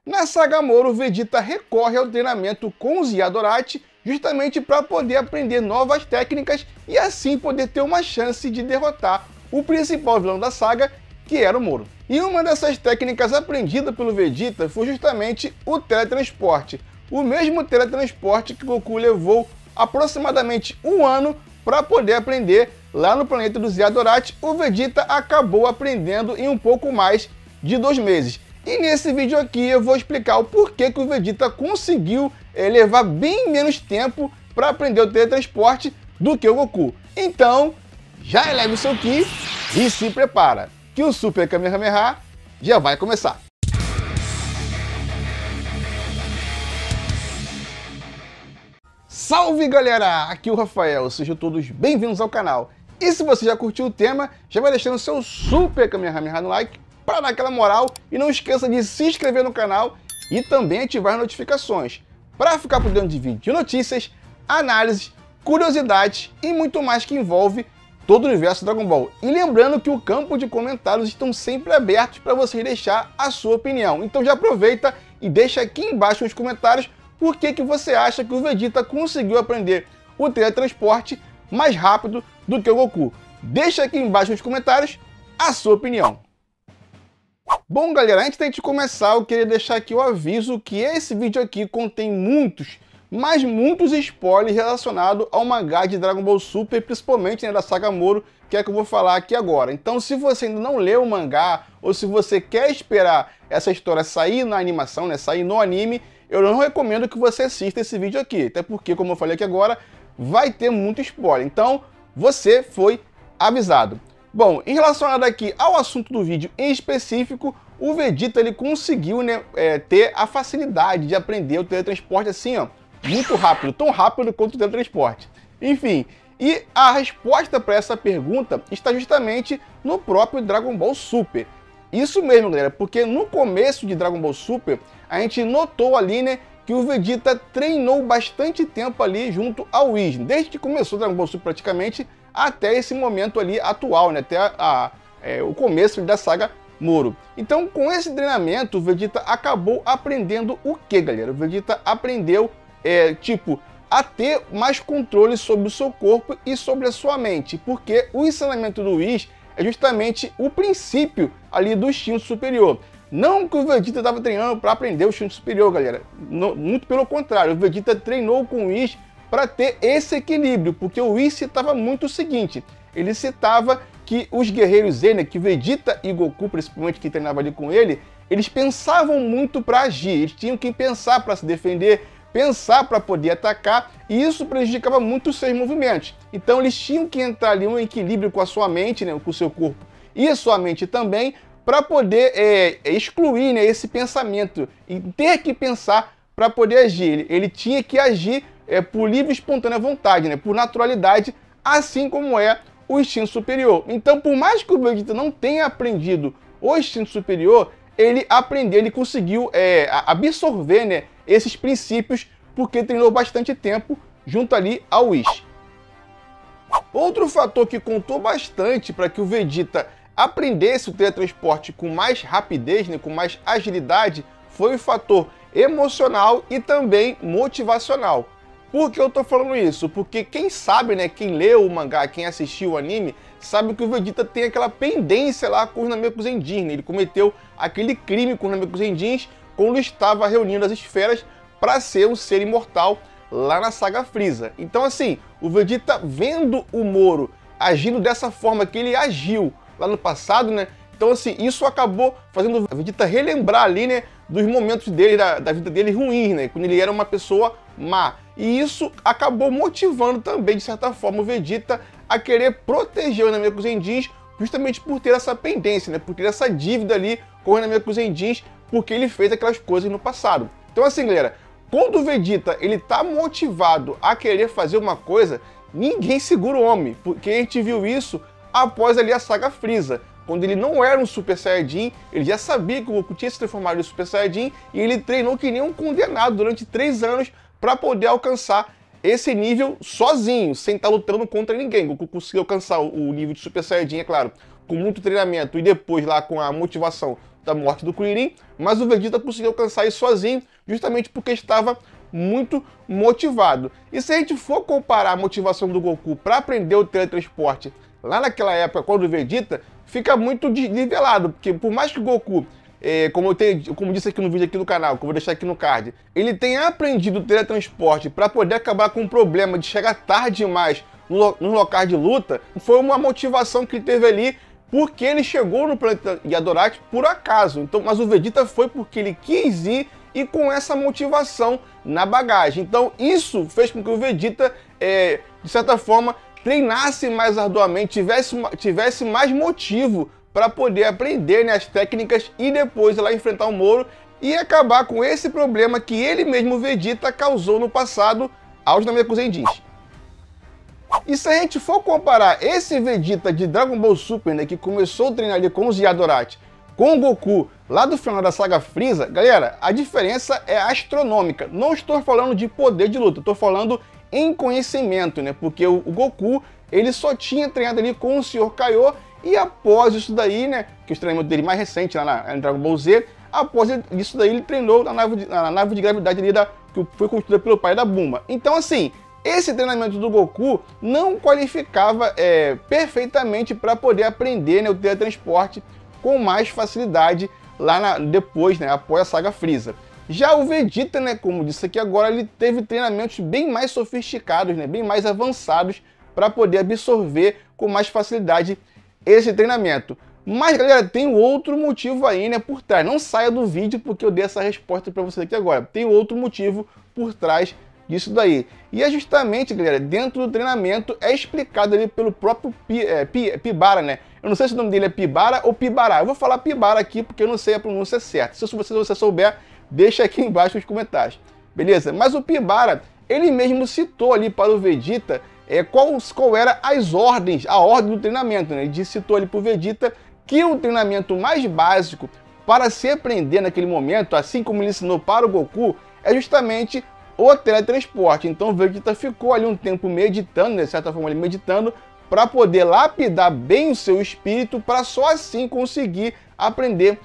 Na saga Moro, o Vegeta recorre ao treinamento com o Ziadoratti justamente para poder aprender novas técnicas e assim poder ter uma chance de derrotar o principal vilão da saga, que era o Moro. E uma dessas técnicas aprendida pelo Vegeta foi justamente o teletransporte. O mesmo teletransporte que Goku levou aproximadamente um ano para poder aprender lá no planeta do Ziadoratti, o Vegeta acabou aprendendo em um pouco mais de 2 meses. E nesse vídeo aqui eu vou explicar o porquê que o Vegeta conseguiu levar bem menos tempo para aprender o teletransporte do que o Goku. Então, já eleve o seu Ki e se prepara, que o Super Kamehameha já vai começar. Salve galera, aqui é o Rafael, sejam todos bem-vindos ao canal. E se você já curtiu o tema, já vai deixando o seu Super Kamehameha no like para dar aquela moral e não esqueça de se inscrever no canal e também ativar as notificações para ficar por dentro de vídeos de notícias, análises, curiosidades e muito mais que envolve todo o universo Dragon Ball. E lembrando que o campo de comentários estão sempre abertos para você deixar a sua opinião. Então já aproveita e deixa aqui embaixo nos comentários por que você acha que o Vegeta conseguiu aprender o teletransporte mais rápido do que o Goku. Deixa aqui embaixo nos comentários a sua opinião. Bom galera, antes de começar eu queria deixar aqui o aviso que esse vídeo aqui contém muitos spoilers relacionados ao mangá de Dragon Ball Super, principalmente da saga Moro, que é que eu vou falar aqui agora. Então se você ainda não leu o mangá, ou se você quer esperar essa história sair na animação, sair no anime, eu não recomendo que você assista esse vídeo aqui, até porque, como eu falei aqui agora, vai ter muito spoiler. Então, você foi avisado. Bom, em relacionado aqui ao assunto do vídeo em específico, o Vegeta ele conseguiu ter a facilidade de aprender o teletransporte assim, ó, muito rápido, tão rápido quanto o teletransporte. Enfim, e a resposta para essa pergunta está justamente no próprio Dragon Ball Super. Isso mesmo, galera, porque no começo de Dragon Ball Super, a gente notou ali, que o Vegeta treinou bastante tempo ali junto ao Whis, desde que começou o Dragon Ball Super praticamente até esse momento ali atual, até o começo da saga Moro. Então, com esse treinamento, o Vegeta acabou aprendendo o que, galera? O Vegeta aprendeu, a ter mais controle sobre o seu corpo e sobre a sua mente, porque o ensinamento do Whis é justamente o princípio ali do instinto superior. Não que o Vegeta estava treinando para aprender o instinto superior, galera. Muito pelo contrário, o Vegeta treinou com o Whis para ter esse equilíbrio, porque o Whis citava muito o seguinte, ele citava que os guerreiros Z, que Vegeta e Goku, principalmente que treinava ali com ele, eles pensavam muito para agir, eles tinham que pensar para se defender, pensar para poder atacar, e isso prejudicava muito os seus movimentos. Então eles tinham que entrar ali em um equilíbrio com a sua mente, com o seu corpo e a sua mente também, para poder excluir esse pensamento e ter que pensar para poder agir. Ele tinha que agir por livre e espontânea vontade, por naturalidade, assim como é o instinto superior. Então, por mais que o Vegeta não tenha aprendido o instinto superior, ele aprendeu, ele conseguiu absorver esses princípios porque treinou bastante tempo junto ali ao Whis. Outro fator que contou bastante para que o Vegeta aprendesse o teletransporte com mais rapidez, com mais agilidade, foi o fator emocional e também motivacional. Por que eu tô falando isso? Porque quem sabe, quem leu o mangá, quem assistiu o anime, sabe que o Vegeta tem aquela pendência lá com os Namekusendins, Ele cometeu aquele crime com os Namekusendins quando estava reunindo as esferas para ser um ser imortal lá na saga Frieza. Então assim, o Vegeta vendo o Moro agindo dessa forma que ele agiu lá no passado, então assim, isso acabou fazendo o Vegeta relembrar ali, dos momentos dele, da vida dele ruins, quando ele era uma pessoa má. E isso acabou motivando também, de certa forma, o Vegeta a querer proteger os Namekusendins justamente por ter essa pendência, por ter essa dívida ali com os Namekusendins, porque ele fez aquelas coisas no passado. Então assim, galera, quando o Vegeta ele tá motivado a querer fazer uma coisa, ninguém segura o homem, porque a gente viu isso após ali a saga Frieza, quando ele não era um Super Saiyajin, ele já sabia que o Goku tinha se transformado em Super Saiyajin e ele treinou que nem um condenado durante 3 anos para poder alcançar esse nível sozinho, sem estar lutando contra ninguém. O Goku conseguiu alcançar o nível de Super Saiyajin, é claro, com muito treinamento e depois lá com a motivação da morte do Kuririn, mas o Vegeta conseguiu alcançar isso sozinho, justamente porque estava muito motivado. E se a gente for comparar a motivação do Goku para aprender o teletransporte lá naquela época com a do Vegeta, fica muito desnivelado, porque por mais que o Goku, como disse aqui no vídeo aqui do canal, que eu vou deixar aqui no card, ele tenha aprendido o teletransporte para poder acabar com o problema de chegar tarde demais nos locais de luta, foi uma motivação que ele teve ali, porque ele chegou no planeta Yadorat por acaso. Então, mas o Vegeta foi porque ele quis ir e com essa motivação na bagagem. Então isso fez com que o Vegeta, de certa forma, treinasse mais arduamente, tivesse mais motivo para poder aprender, né, as técnicas e depois ir lá enfrentar o Moro e acabar com esse problema que ele mesmo, Vegeta, causou no passado aos Namekuseidins. E se a gente for comparar esse Vegeta de Dragon Ball Super, né, que começou a treinar ali com os Yadorat, com o Goku lá do final da saga Freeza, galera, a diferença é astronômica. Não estou falando de poder de luta, estou falando em conhecimento, né? Porque o Goku, ele só tinha treinado ali com o Sr. Kaiô, e após isso daí, né, que o treinamento dele mais recente lá em Dragon Ball Z, após isso daí ele treinou na nave de gravidade ali que foi construída pelo pai da Bulma. Então assim, esse treinamento do Goku não qualificava perfeitamente para poder aprender, né, o teletransporte com mais facilidade lá depois, né, após a saga Freeza. Já o Vegeta, né, como disse aqui agora, ele teve treinamentos bem mais sofisticados, né, bem mais avançados para poder absorver com mais facilidade esse treinamento. Mas, galera, tem outro motivo aí, né, por trás. Não saia do vídeo porque eu dei essa resposta para você aqui agora. Tem outro motivo por trás disso daí. E é justamente, galera, dentro do treinamento é explicado ali pelo próprio Pibara, né? Eu não sei se o nome dele é Pibara ou Pibará. Eu vou falar Pibara aqui porque eu não sei a pronúncia certa. Se você souber, deixa aqui embaixo nos comentários. Beleza? Mas o Pibara, ele mesmo citou ali para o Vegeta qual era a ordem do treinamento, né? Ele citou ali para o Vegeta que o treinamento mais básico para se aprender naquele momento, assim como ele ensinou para o Goku, é justamente o teletransporte. Então o Vegeta ficou ali um tempo meditando, de certa forma, meditando, para poder lapidar bem o seu espírito, para só assim conseguir aprender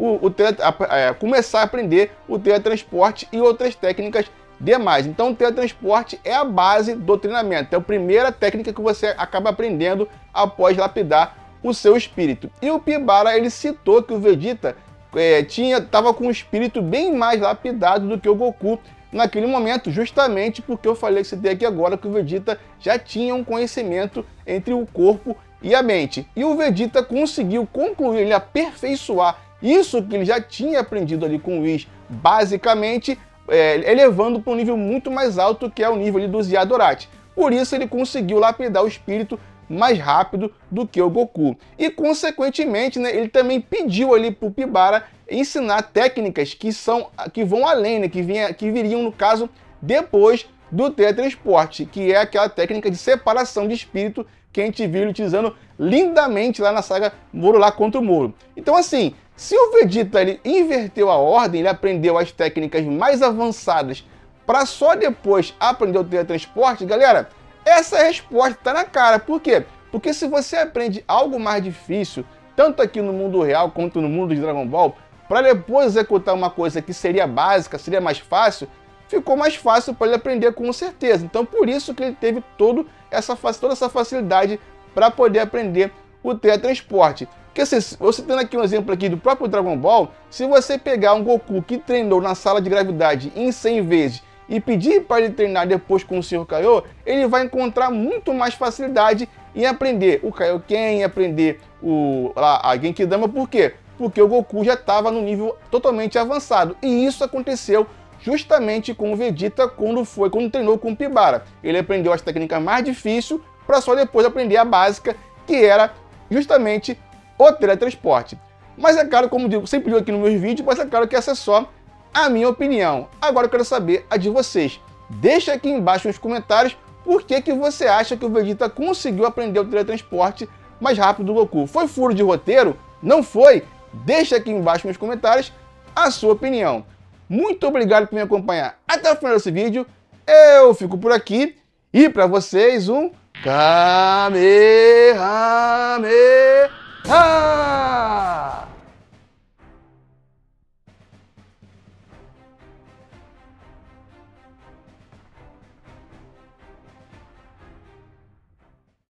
começar a aprender o teletransporte e outras técnicas demais. Então o teletransporte é a base do treinamento, é a primeira técnica que você acaba aprendendo após lapidar o seu espírito. E o Pibara, ele citou que o Vegeta estava com um espírito bem mais lapidado do que o Goku naquele momento, justamente porque eu falei que citei aqui agora que o Vegeta já tinha um conhecimento entre o corpo e a mente. E o Vegeta conseguiu concluir, ele aperfeiçoar isso que ele já tinha aprendido ali com o Whis, basicamente elevando para um nível muito mais alto, que é o nível ali dos Yadorat. Por isso ele conseguiu lapidar o espírito mais rápido do que o Goku. E consequentemente, né, ele também pediu ali para o Pibara ensinar técnicas que vão além, né, que viriam no caso depois do teletransporte, que é aquela técnica de separação de espírito que a gente viu ele utilizando lindamente lá na saga Moro lá contra o Moro. Então assim, se o Vegeta ele inverteu a ordem, ele aprendeu as técnicas mais avançadas para só depois aprender o teletransporte, galera, essa resposta está na cara. Por quê? Porque se você aprende algo mais difícil, tanto aqui no mundo real quanto no mundo de Dragon Ball, para depois executar uma coisa que seria básica, seria mais fácil, ficou mais fácil para ele aprender com certeza. Então por isso que ele teve toda essa facilidade para poder aprender o teletransporte. Porque assim, você tendo aqui um exemplo aqui do próprio Dragon Ball, se você pegar um Goku que treinou na sala de gravidade em 100 vezes e pedir para ele treinar depois com o Sr. Kaiô, ele vai encontrar muito mais facilidade em aprender o Kaioken, em aprender a Genkidama. Por quê? Porque o Goku já estava no nível totalmente avançado. E isso aconteceu justamente com o Vegeta quando treinou com o Pibara. Ele aprendeu as técnicas mais difíceis para só depois aprender a básica, que era justamente o teletransporte. Mas é claro, como digo, sempre digo aqui nos meus vídeos, mas é claro que essa é só a minha opinião. Agora eu quero saber a de vocês. Deixa aqui embaixo nos comentários por que você acha que o Vegeta conseguiu aprender o teletransporte mais rápido do Goku. Foi furo de roteiro? Não foi? Deixa aqui embaixo nos comentários a sua opinião. Muito obrigado por me acompanhar até o final desse vídeo. Eu fico por aqui e para vocês um Kamehameha!